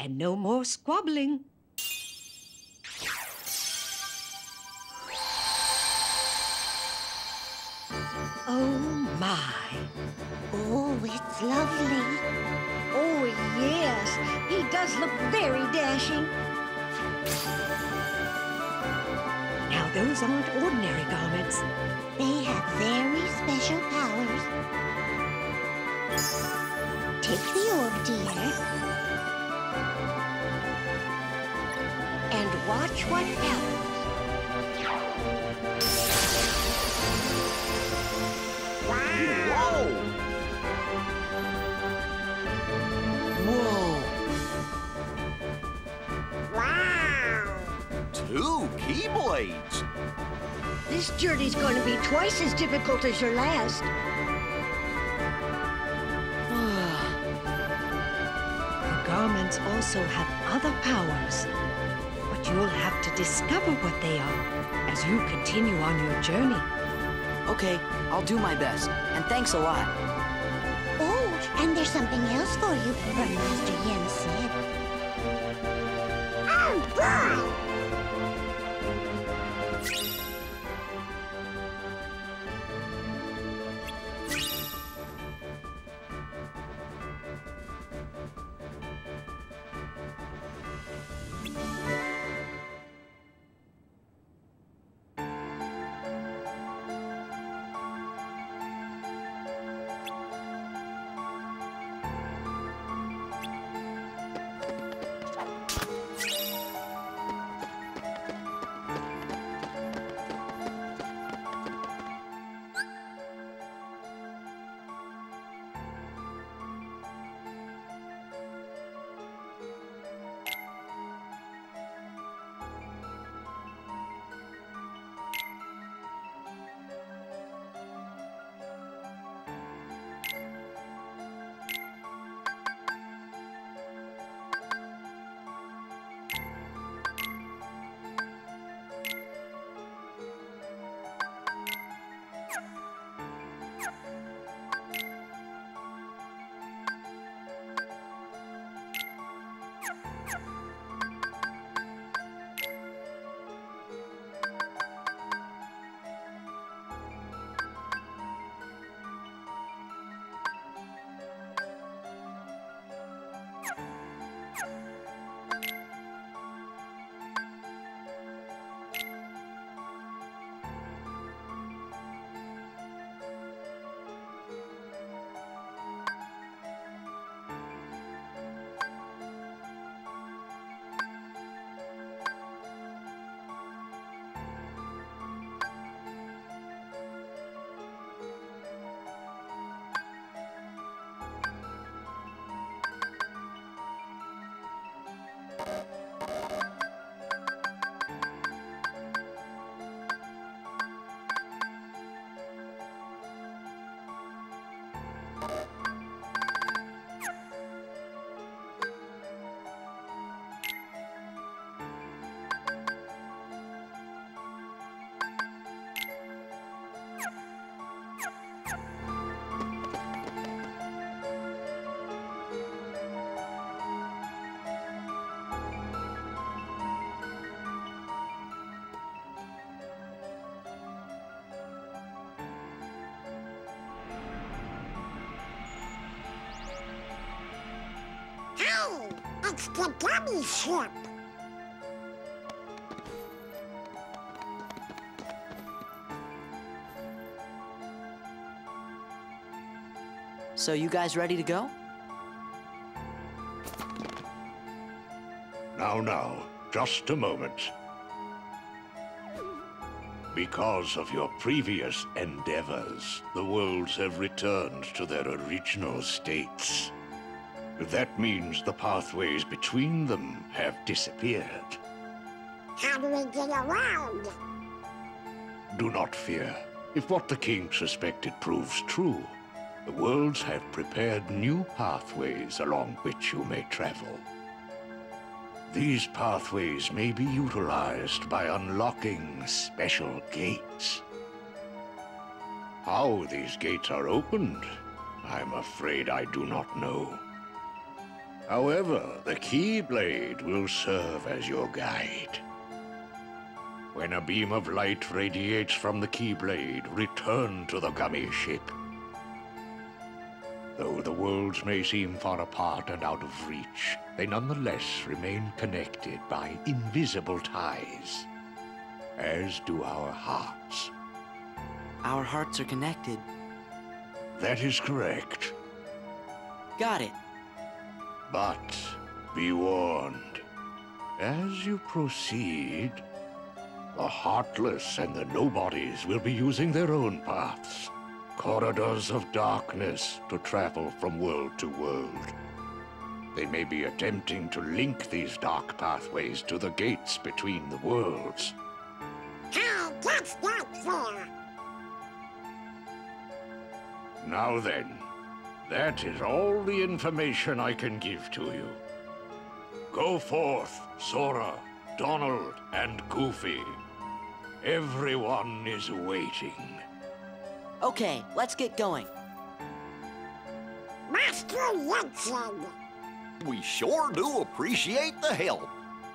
and no more squabbling. Oh, my. Oh, it's lovely. Oh, yes. He does look very dashing. Now, those aren't ordinary garments. They have very special powers. Take the orb, dear. And watch what happens. Whoa! Whoa! Wow! 2 Keyblades! This journey's going to be twice as difficult as your last. The garments also have other powers, but you'll have to discover what they are as you continue on your journey. Okay, I'll do my best, and thanks a lot. Oh, and there's something else for you from Master Yen Sid. Oh, boy! Hey, it's the dummy ship. So you guys ready to go? Now, just a moment. Because of your previous endeavors, the worlds have returned to their original states. That means the pathways between them have disappeared. How do we get around? Do not fear. If what the king suspected proves true, the worlds have prepared new pathways along which you may travel. These pathways may be utilized by unlocking special gates. How these gates are opened, I'm afraid I do not know. However, the Keyblade will serve as your guide. When a beam of light radiates from the Keyblade, return to the gummy ship. Though the worlds may seem far apart and out of reach, they nonetheless remain connected by invisible ties, as do our hearts. Our hearts are connected. That is correct. Got it. But be warned, as you proceed, the Heartless and the Nobodies will be using their own paths, corridors of darkness to travel from world to world. They may be attempting to link these dark pathways to the gates between the worlds. Hi, that's not fair. Now then, that is all the information I can give to you. Go forth, Sora, Donald, and Goofy. Everyone is waiting. Okay, let's get going. Master Yensid. We sure do appreciate the help.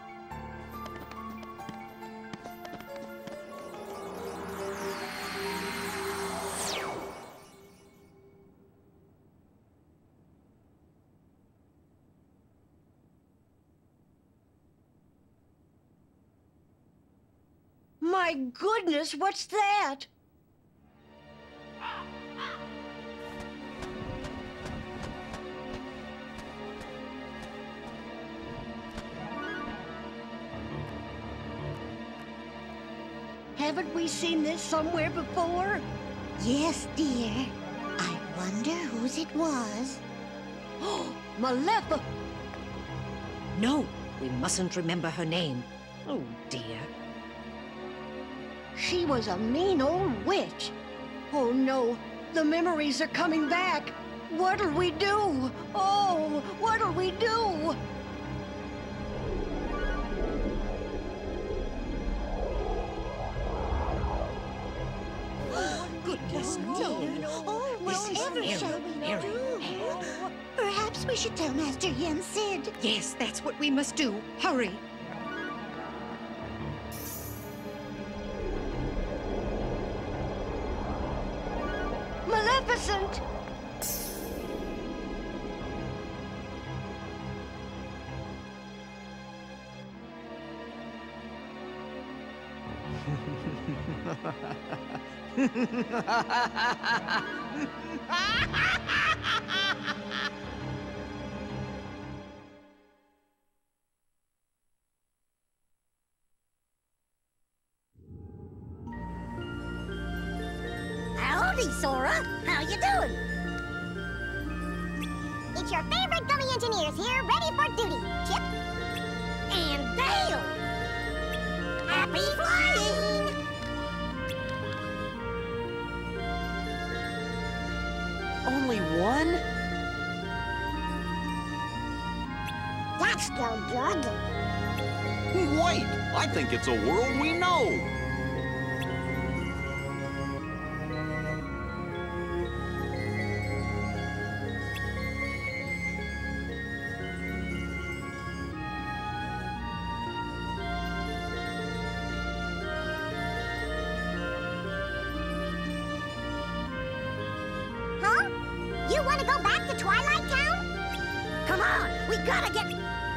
My goodness, what's that? Haven't we seen this somewhere before? Yes, dear. I wonder whose it was. Oh, Malefic! No, we mustn't remember her name. Oh, dear. She was a mean old witch. Oh no, the memories are coming back. What'll we do? Oh, what'll we do? Goodness me. Oh, This is whatever very, shall we very do? bad. Perhaps we should tell Master Yensid. Yes, that's what we must do. Hurry. Maleficent! Howdy, Sora. How you doing? It's your favorite gummy engineers here, ready for duty. Chip and Dale. Happy flying! Only one? That's no good. Wait, I think it's a world we know. Huh? You want to go back to Twilight Town? Come on, we gotta get...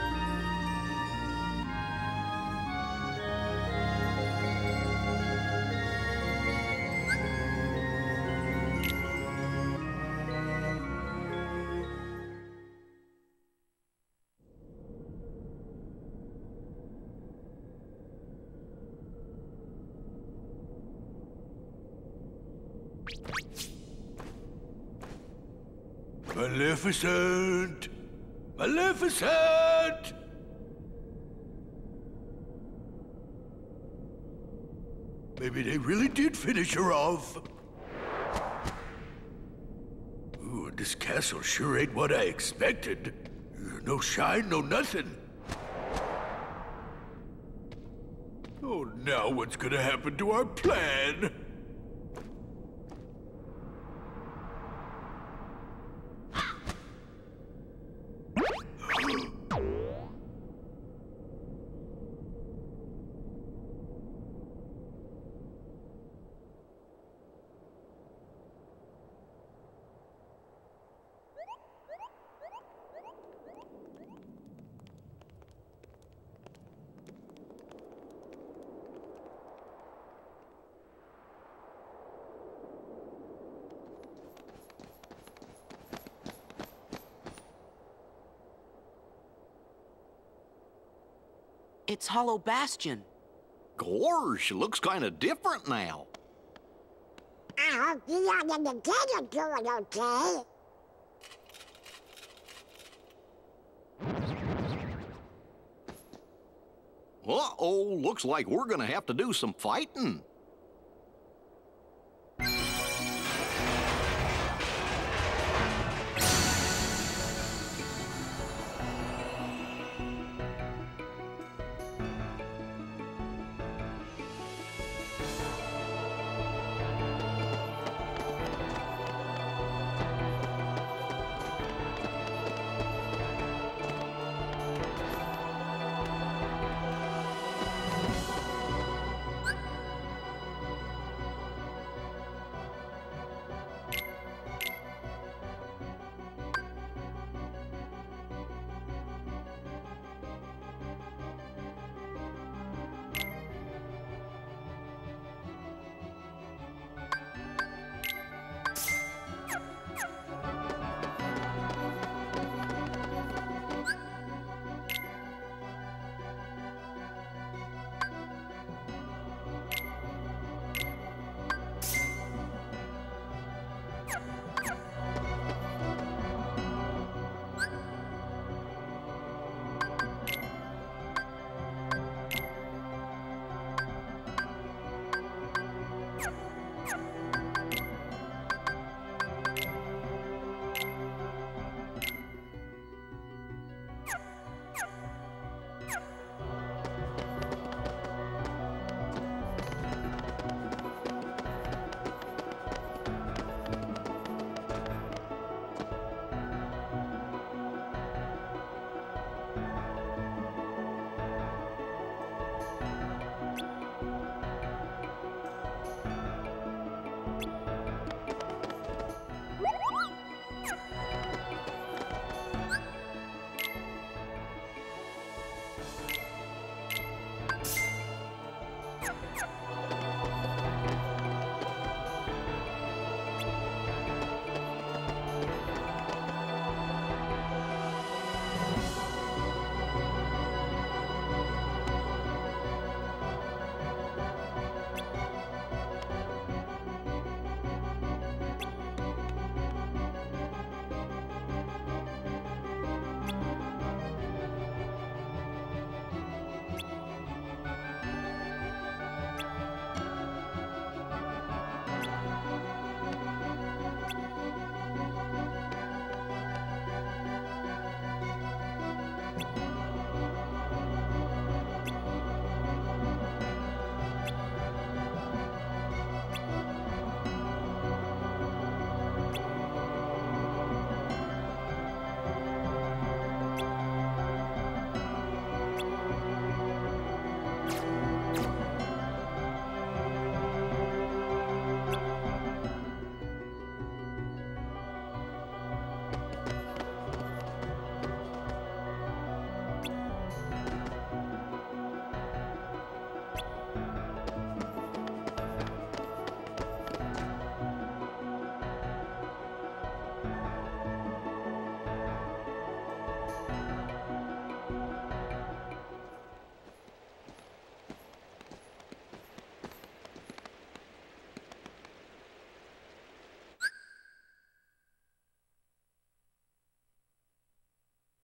Maleficent! Maleficent! Maybe they really did finish her off. Ooh, this castle sure ain't what I expected. No shine, no nothing. Oh, now what's gonna happen to our plan? It's Hollow Bastion. Gorge, looks kind of different now. I hope you and the kid are doing okay. Uh-oh, looks like we're gonna have to do some fighting.